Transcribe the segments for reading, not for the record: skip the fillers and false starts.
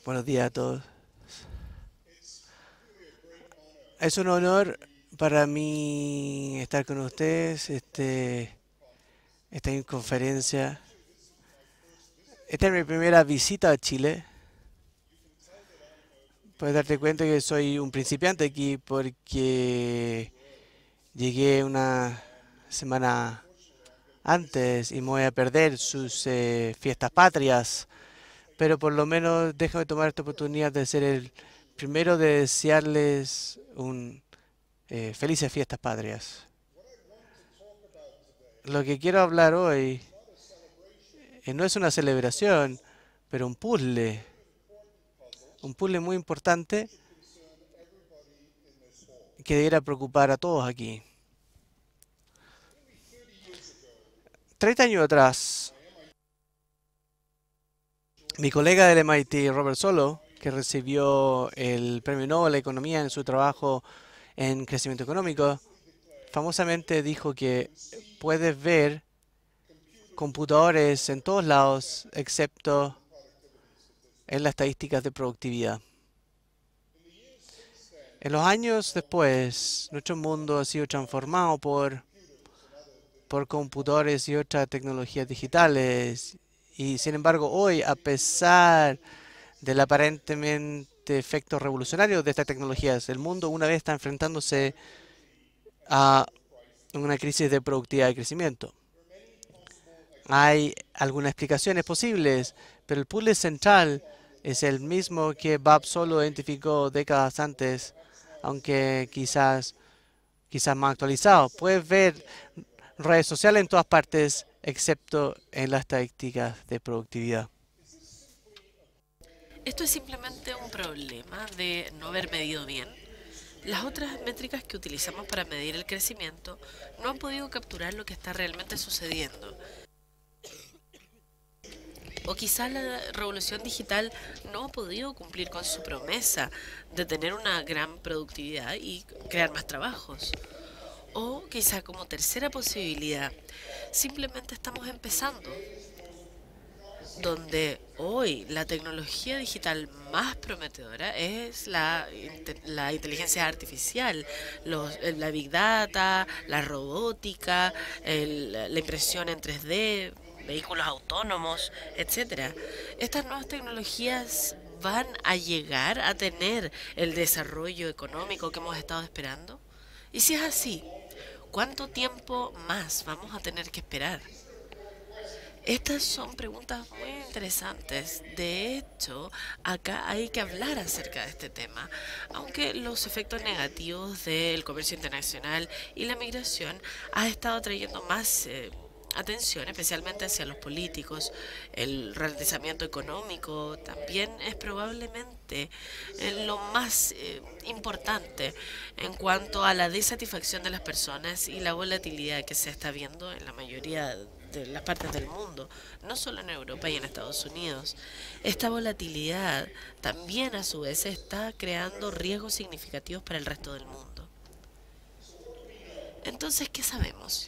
Buenos días a todos. Es un honor para mí estar con ustedes, esta conferencia. Esta es mi primera visita a Chile. Puedes darte cuenta que soy un principiante aquí porque llegué una semana antes y me voy a perder sus fiestas patrias. Pero por lo menos déjame tomar esta oportunidad de ser el primero de desearles un felices fiestas patrias. Lo que quiero hablar hoy no es una celebración, pero un puzzle muy importante que debiera preocupar a todos aquí. 30 años atrás, mi colega del MIT, Robert Solow, que recibió el Premio Nobel de Economía en su trabajo en crecimiento económico, famosamente dijo que puedes ver computadores en todos lados excepto en las estadísticas de productividad. En los años después, nuestro mundo ha sido transformado por computadores y otras tecnologías digitales. Y sin embargo, hoy, a pesar del aparentemente efecto revolucionario de estas tecnologías, el mundo una vez está enfrentándose a una crisis de productividad y crecimiento. Hay algunas explicaciones posibles, pero el puzzle central es el mismo que Bob Solow identificó décadas antes, aunque quizás más actualizado. Puedes ver redes sociales en todas partes, excepto en las estadísticas de productividad. Esto es simplemente un problema de no haber medido bien. Las otras métricas que utilizamos para medir el crecimiento no han podido capturar lo que está realmente sucediendo. O quizá la revolución digital no ha podido cumplir con su promesa de tener una gran productividad y crear más trabajos. O quizá como tercera posibilidad, simplemente estamos empezando, donde hoy la tecnología digital más prometedora es la inteligencia artificial, la big data, la robótica, la impresión en 3D, vehículos autónomos, etcétera. Estas nuevas tecnologías van a llegar a tener el desarrollo económico que hemos estado esperando. Y si es así, ¿cuánto tiempo más vamos a tener que esperar? Estas son preguntas muy interesantes. De hecho, acá hay que hablar acerca de este tema. Aunque los efectos negativos del comercio internacional y la migración ha estado trayendo más atención, especialmente hacia los políticos, el ralentizamiento económico también es probablemente lo más importante en cuanto a la desatisfacción de las personas y la volatilidad que se está viendo en la mayoría de las partes del mundo, no solo en Europa y en Estados Unidos. Esta volatilidad también a su vez está creando riesgos significativos para el resto del mundo. Entonces, ¿qué sabemos?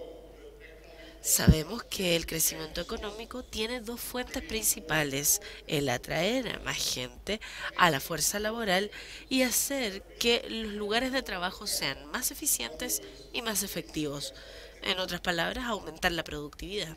Sabemos que el crecimiento económico tiene dos fuentes principales: el atraer a más gente a la fuerza laboral y hacer que los lugares de trabajo sean más eficientes y más efectivos. En otras palabras, aumentar la productividad.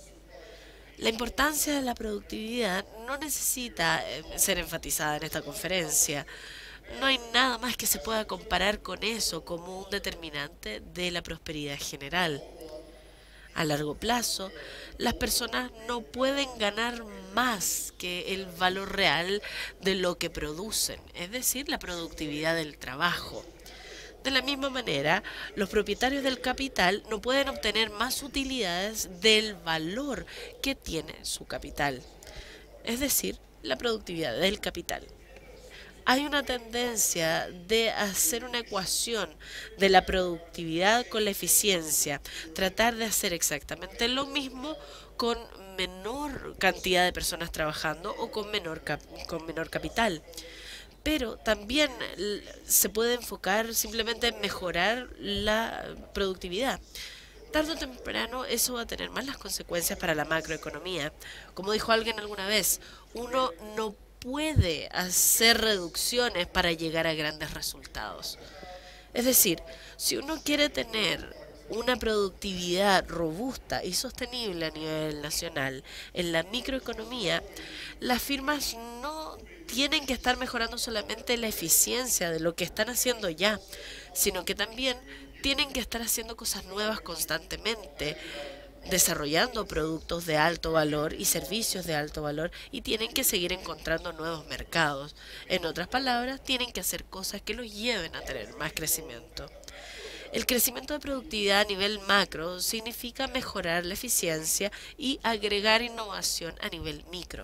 La importancia de la productividad no necesita ser enfatizada en esta conferencia. No hay nada más que se pueda comparar con eso como un determinante de la prosperidad general. A largo plazo, las personas no pueden ganar más que el valor real de lo que producen, es decir, la productividad del trabajo. De la misma manera, los propietarios del capital no pueden obtener más utilidades del valor que tiene su capital, es decir, la productividad del capital. Hay una tendencia de hacer una ecuación de la productividad con la eficiencia, tratar de hacer exactamente lo mismo con menor cantidad de personas trabajando o con menor capital. Pero también se puede enfocar simplemente en mejorar la productividad. Tarde o temprano eso va a tener malas consecuencias para la macroeconomía. Como dijo alguien alguna vez, uno no puede hacer reducciones para llegar a grandes resultados. Es decir, si uno quiere tener una productividad robusta y sostenible a nivel nacional en la microeconomía, las firmas no tienen que estar mejorando solamente la eficiencia de lo que están haciendo ya, sino que también tienen que estar haciendo cosas nuevas constantemente, desarrollando productos de alto valor y servicios de alto valor, y tienen que seguir encontrando nuevos mercados. En otras palabras, tienen que hacer cosas que los lleven a tener más crecimiento. El crecimiento de productividad a nivel macro significa mejorar la eficiencia y agregar innovación a nivel micro.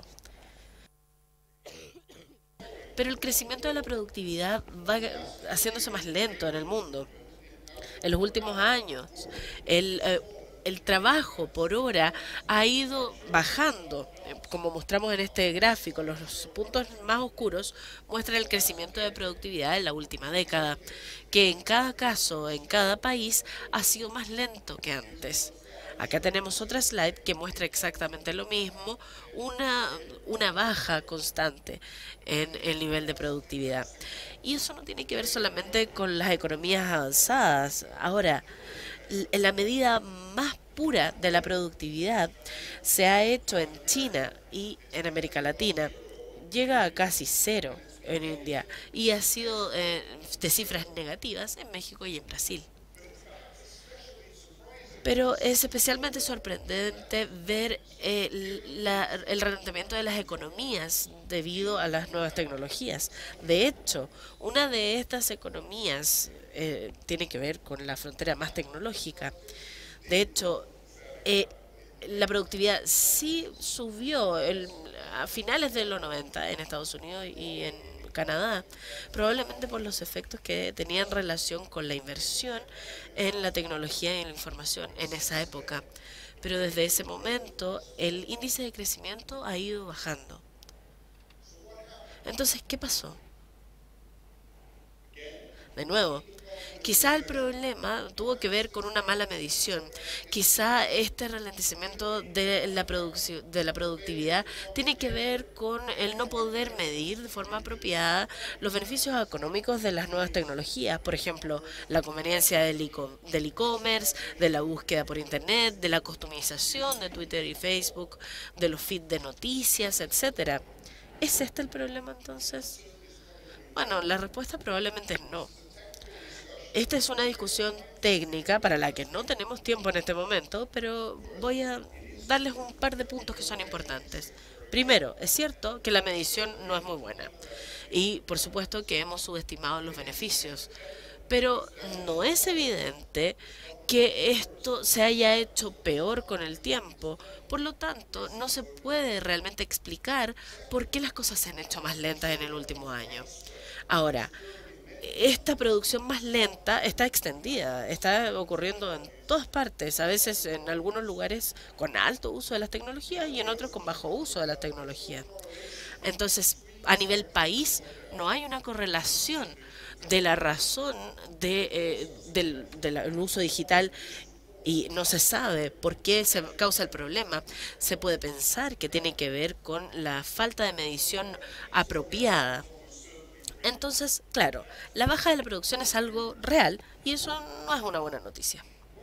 Pero el crecimiento de la productividad va haciéndose más lento en el mundo. En los últimos años, el trabajo por hora ha ido bajando. Como mostramos en este gráfico, los puntos más oscuros muestran el crecimiento de productividad en la última década, que en cada caso, en cada país, ha sido más lento que antes. Acá tenemos otra slide que muestra exactamente lo mismo, una baja constante en el nivel de productividad. Y eso no tiene que ver solamente con las economías avanzadas. Ahora, en la medida más pura de la productividad se ha hecho en China y en América Latina. Llega a casi cero en India y ha sido de cifras negativas en México y en Brasil. Pero es especialmente sorprendente ver el ralentamiento de las economías debido a las nuevas tecnologías. De hecho, una de estas economías tiene que ver con la frontera más tecnológica. De hecho, la productividad sí subió a finales de los 90 en Estados Unidos y en Canadá, probablemente por los efectos que tenían relación con la inversión en la tecnología y en la información en esa época. Pero desde ese momento el índice de crecimiento ha ido bajando. Entonces, ¿qué pasó? De nuevo, quizá el problema tuvo que ver con una mala medición. Quizá este ralentimiento de la productividad tiene que ver con el no poder medir de forma apropiada los beneficios económicos de las nuevas tecnologías. Por ejemplo, la conveniencia del e-commerce, de la búsqueda por internet, de la customización de Twitter y Facebook, de los feeds de noticias, etcétera. ¿Es este el problema entonces? Bueno, la respuesta probablemente es no. Esta es una discusión técnica para la que no tenemos tiempo en este momento, pero voy a darles un par de puntos que son importantes. Primero, es cierto que la medición no es muy buena y por supuesto que hemos subestimado los beneficios, pero no es evidente que esto se haya hecho peor con el tiempo. Por lo tanto, no se puede realmente explicar por qué las cosas se han hecho más lentas en el último año. Ahora, esta producción más lenta está extendida, está ocurriendo en todas partes, a veces en algunos lugares con alto uso de las tecnologías y en otros con bajo uso de las tecnologías. Entonces, a nivel país, no hay una correlación de la razón del uso digital y no se sabe por qué se causa el problema. Se puede pensar que tiene que ver con la falta de medición apropiada. Entonces, claro, la baja de la producción es algo real y eso no es una buena noticia.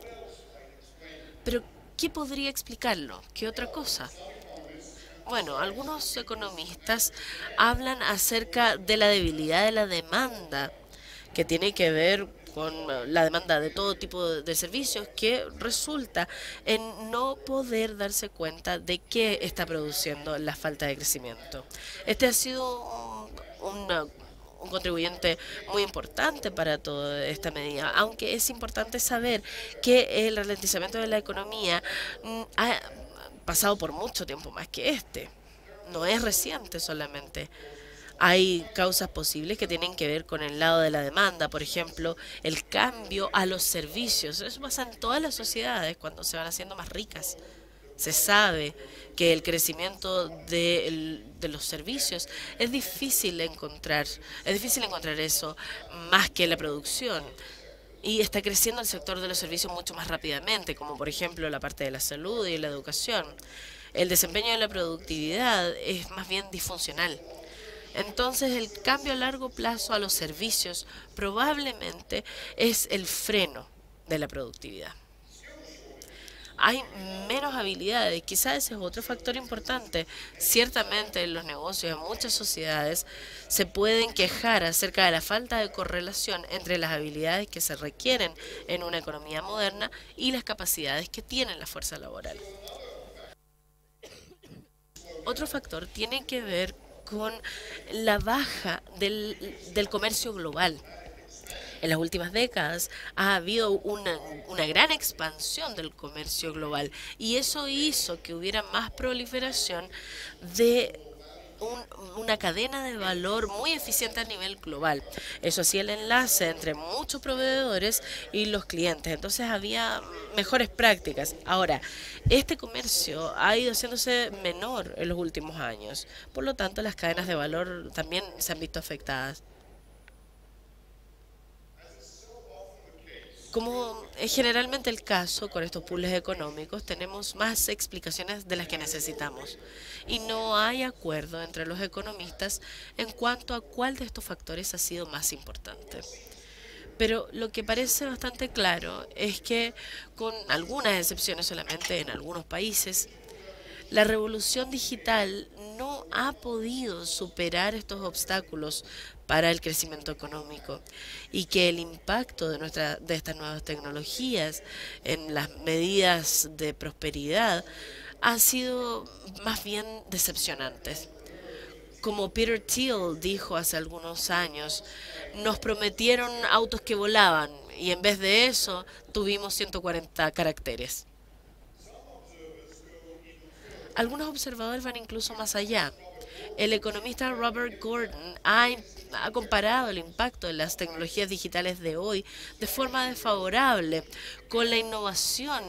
Pero, ¿qué podría explicarlo? ¿Qué otra cosa? Bueno, algunos economistas hablan acerca de la debilidad de la demanda, que tiene que ver con la demanda de todo tipo de servicios, que resulta en no poder darse cuenta de qué está produciendo la falta de crecimiento. Este ha sido un contribuyente muy importante para toda esta medida, aunque es importante saber que el ralentizamiento de la economía ha pasado por mucho tiempo más que este. No es reciente solamente. Hay causas posibles que tienen que ver con el lado de la demanda, por ejemplo, el cambio a los servicios. Eso pasa en todas las sociedades cuando se van haciendo más ricas. Se sabe que el crecimiento de los servicios es difícil encontrar eso más que la producción. Y está creciendo el sector de los servicios mucho más rápidamente, como por ejemplo la parte de la salud y la educación. El desempeño de la productividad es más bien disfuncional. Entonces, el cambio a largo plazo a los servicios probablemente es el freno de la productividad. Hay menos habilidades, quizás ese es otro factor importante. Ciertamente en los negocios, en muchas sociedades, se pueden quejar acerca de la falta de correlación entre las habilidades que se requieren en una economía moderna y las capacidades que tiene la fuerza laboral. Otro factor tiene que ver con la baja del comercio global. En las últimas décadas ha habido una gran expansión del comercio global y eso hizo que hubiera más proliferación de una cadena de valor muy eficiente a nivel global. Eso hacía el enlace entre muchos proveedores y los clientes. Entonces había mejores prácticas. Ahora, este comercio ha ido haciéndose menor en los últimos años. Por lo tanto, las cadenas de valor también se han visto afectadas. Como es generalmente el caso con estos pools económicos, tenemos más explicaciones de las que necesitamos y no hay acuerdo entre los economistas en cuanto a cuál de estos factores ha sido más importante. Pero lo que parece bastante claro es que, con algunas excepciones solamente en algunos países, la revolución digital no ha podido superar estos obstáculos para el crecimiento económico y que el impacto de estas nuevas tecnologías en las medidas de prosperidad han sido más bien decepcionantes. Como Peter Thiel dijo hace algunos años, nos prometieron autos que volaban y en vez de eso tuvimos 140 caracteres. Algunos observadores van incluso más allá. El economista Robert Gordon ha comparado el impacto de las tecnologías digitales de hoy de forma desfavorable con la innovación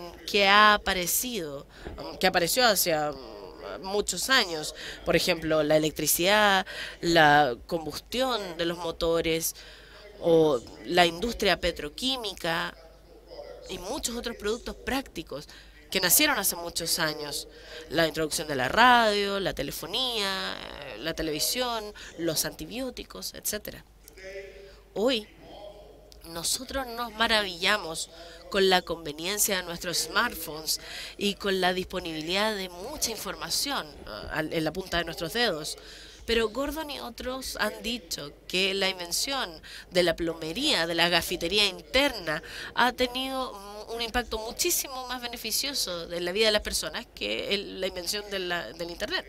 que apareció hace muchos años. Por ejemplo, la electricidad, la combustión de los motores o la industria petroquímica y muchos otros productos prácticos que nacieron hace muchos años. La introducción de la radio, la telefonía, la televisión, los antibióticos, etcétera. Hoy nosotros nos maravillamos con la conveniencia de nuestros smartphones y con la disponibilidad de mucha información en la punta de nuestros dedos. Pero Gordon y otros han dicho que la invención de la plomería, de la gafitería interna, ha tenido un impacto muchísimo más beneficioso en la vida de las personas que la invención del Internet.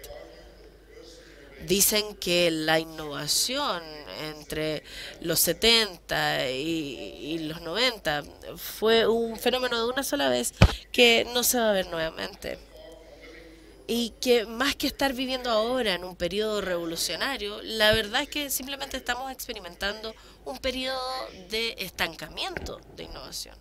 Dicen que la innovación entre los 70 y los 90 fue un fenómeno de una sola vez que no se va a ver nuevamente. Y que más que estar viviendo ahora en un periodo revolucionario, la verdad es que simplemente estamos experimentando un periodo de estancamiento de innovación.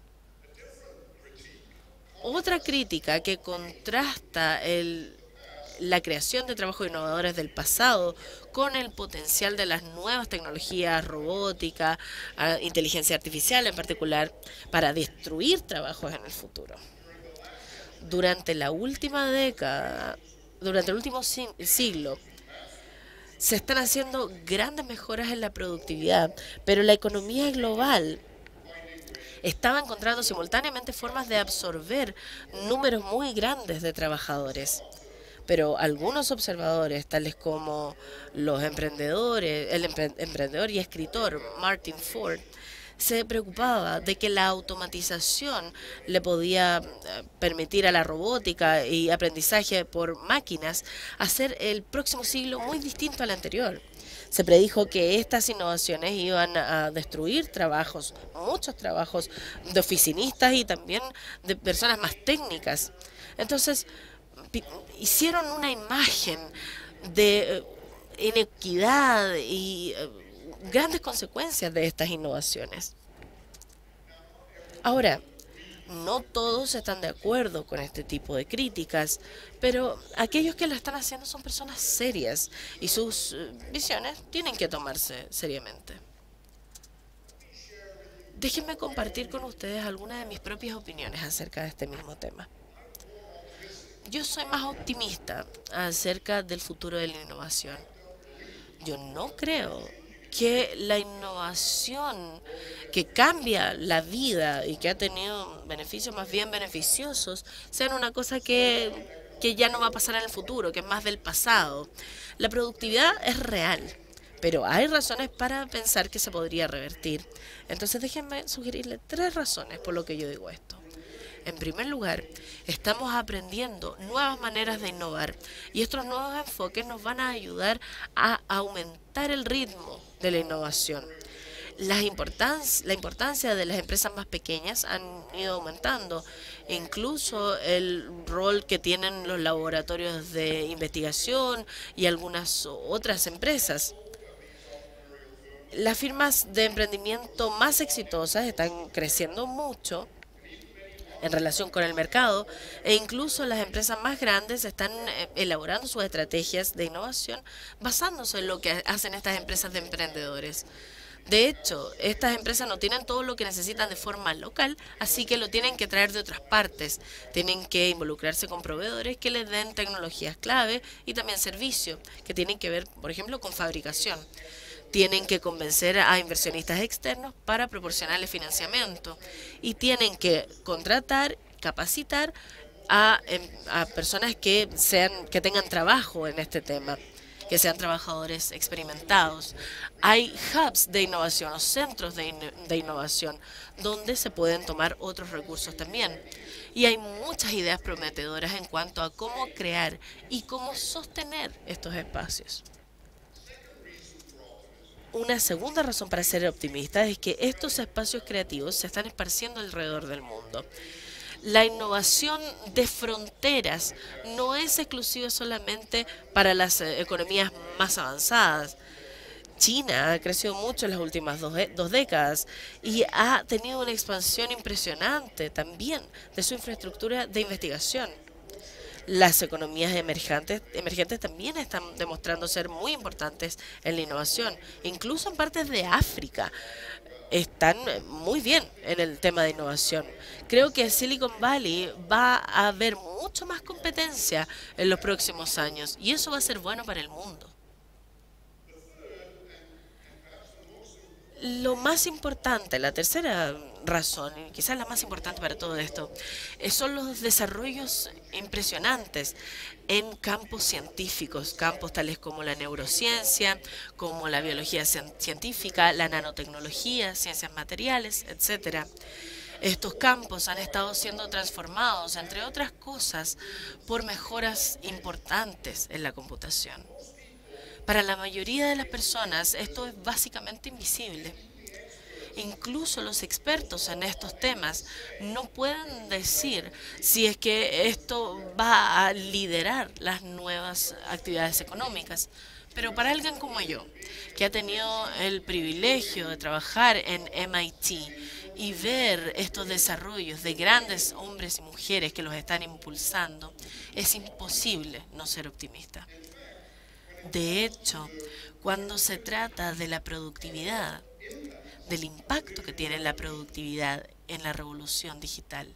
Otra crítica que contrasta la creación de trabajos innovadores del pasado con el potencial de las nuevas tecnologías, robótica, inteligencia artificial en particular, para destruir trabajos en el futuro. Durante la última década, durante el último siglo, se están haciendo grandes mejoras en la productividad, pero la economía global estaba encontrando simultáneamente formas de absorber números muy grandes de trabajadores. Pero algunos observadores, tales como los emprendedores, el emprendedor y escritor Martin Ford, se preocupaba de que la automatización le podía permitir a la robótica y aprendizaje por máquinas hacer el próximo siglo muy distinto al anterior. Se predijo que estas innovaciones iban a destruir trabajos, muchos trabajos de oficinistas y también de personas más técnicas. Entonces, hicieron una imagen de inequidad y grandes consecuencias de estas innovaciones. Ahora, no todos están de acuerdo con este tipo de críticas, pero aquellos que lo están haciendo son personas serias y sus visiones tienen que tomarse seriamente. Déjenme compartir con ustedes algunas de mis propias opiniones acerca de este mismo tema. Yo soy más optimista acerca del futuro de la innovación. Yo no creo que la innovación que cambia la vida y que ha tenido beneficios más bien beneficiosos sean una cosa que ya no va a pasar en el futuro, que es más del pasado. La productividad es real, pero hay razones para pensar que se podría revertir. Entonces déjenme sugerirle tres razones por lo que yo digo esto. En primer lugar, estamos aprendiendo nuevas maneras de innovar y estos nuevos enfoques nos van a ayudar a aumentar el ritmo de la innovación. La importancia de las empresas más pequeñas han ido aumentando, incluso el rol que tienen los laboratorios de investigación y algunas otras empresas. Las firmas de emprendimiento más exitosas están creciendo mucho en relación con el mercado e incluso las empresas más grandes están elaborando sus estrategias de innovación basándose en lo que hacen estas empresas de emprendedores. De hecho, estas empresas no tienen todo lo que necesitan de forma local, así que lo tienen que traer de otras partes. Tienen que involucrarse con proveedores que les den tecnologías clave y también servicios que tienen que ver, por ejemplo, con fabricación. Tienen que convencer a inversionistas externos para proporcionarles financiamiento y tienen que contratar, capacitar a personas que tengan trabajo en este tema, que sean trabajadores experimentados. Hay hubs de innovación o centros de innovación donde se pueden tomar otros recursos también. Y hay muchas ideas prometedoras en cuanto a cómo crear y cómo sostener estos espacios. Una segunda razón para ser optimista es que estos espacios creativos se están esparciendo alrededor del mundo. La innovación de fronteras no es exclusiva solamente para las economías más avanzadas. China ha crecido mucho en las últimas dos décadas y ha tenido una expansión impresionante también de su infraestructura de investigación. Las economías emergentes también están demostrando ser muy importantes en la innovación, incluso en partes de África. Están muy bien en el tema de innovación. Creo que Silicon Valley va a haber mucho más competencia en los próximos años y eso va a ser bueno para el mundo. Lo más importante, la tercera razón, y quizás la más importante para todo esto, son los desarrollos impresionantes en campos científicos, campos tales como la neurociencia, como la biología científica, la nanotecnología, ciencias materiales, etcétera. Estos campos han estado siendo transformados, entre otras cosas, por mejoras importantes en la computación. Para la mayoría de las personas esto es básicamente invisible. Incluso los expertos en estos temas no pueden decir si es que esto va a liderar las nuevas actividades económicas. Pero para alguien como yo, que ha tenido el privilegio de trabajar en MIT y ver estos desarrollos de grandes hombres y mujeres que los están impulsando, es imposible no ser optimista. De hecho, cuando se trata de la productividad, del impacto que tiene la productividad en la revolución digital,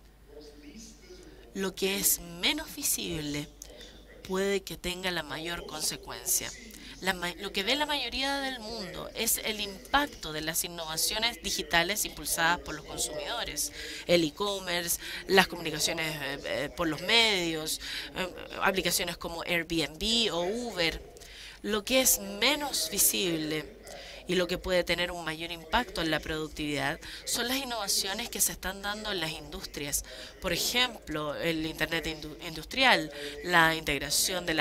lo que es menos visible puede que tenga la mayor consecuencia. Lo que ve la mayoría del mundo es el impacto de las innovaciones digitales impulsadas por los consumidores, el e-commerce, las comunicaciones por los medios, aplicaciones como Airbnb o Uber. Lo que es menos visible y lo que puede tener un mayor impacto en la productividad son las innovaciones que se están dando en las industrias. Por ejemplo, el Internet industrial, la integración de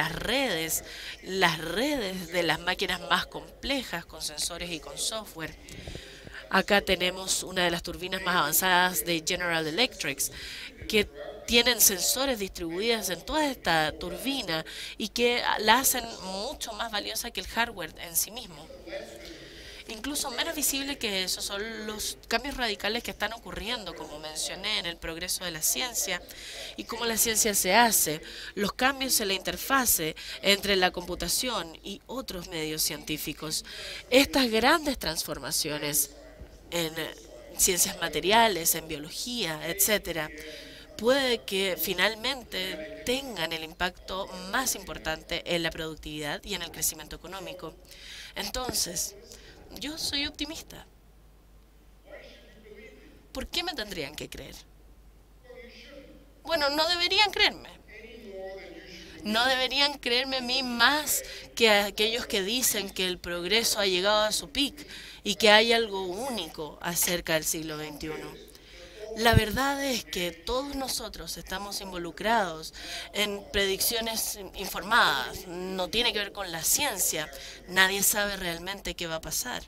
las redes de las máquinas más complejas con sensores y con software. Acá tenemos una de las turbinas más avanzadas de General Electric, que tienen sensores distribuidos en toda esta turbina y que la hacen mucho más valiosa que el hardware en sí mismo. Incluso menos visible que eso son los cambios radicales que están ocurriendo, como mencioné, en el progreso de la ciencia y cómo la ciencia se hace, los cambios en la interfase entre la computación y otros medios científicos. Estas grandes transformaciones en ciencias materiales, en biología, etcétera, puede que finalmente tengan el impacto más importante en la productividad y en el crecimiento económico. Entonces, yo soy optimista. ¿Por qué me tendrían que creer? Bueno, no deberían creerme. No deberían creerme a mí más que a aquellos que dicen que el progreso ha llegado a su pic y que hay algo único acerca del siglo XXI. La verdad es que todos nosotros estamos involucrados en predicciones informadas. No tiene que ver con la ciencia. Nadie sabe realmente qué va a pasar.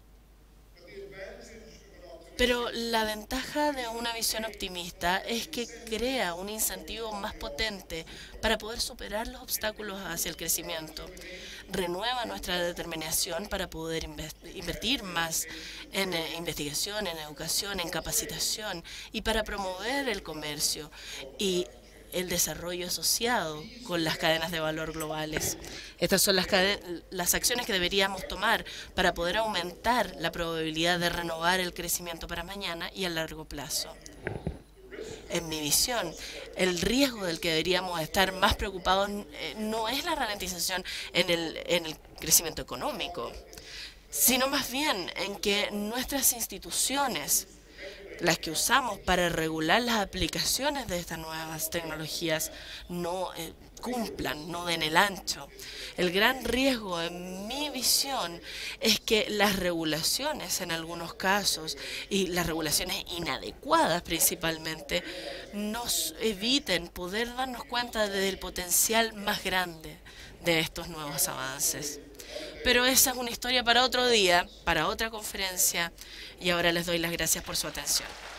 Pero la ventaja de una visión optimista es que crea un incentivo más potente para poder superar los obstáculos hacia el crecimiento. Renueva nuestra determinación para poder invertir más en investigación, en educación, en capacitación y para promover el comercio y el desarrollo asociado con las cadenas de valor globales. Estas son las acciones que deberíamos tomar para poder aumentar la probabilidad de renovar el crecimiento para mañana y a largo plazo. En mi visión, el riesgo del que deberíamos estar más preocupados no es la ralentización en el crecimiento económico, sino más bien en que nuestras instituciones, las que usamos para regular las aplicaciones de estas nuevas tecnologías, no cumplan, no den el ancho. El gran riesgo, en mi visión, es que las regulaciones en algunos casos, y las regulaciones inadecuadas principalmente, nos eviten poder darnos cuenta del potencial más grande de estos nuevos avances. Pero esa es una historia para otro día, para otra conferencia, y ahora les doy las gracias por su atención.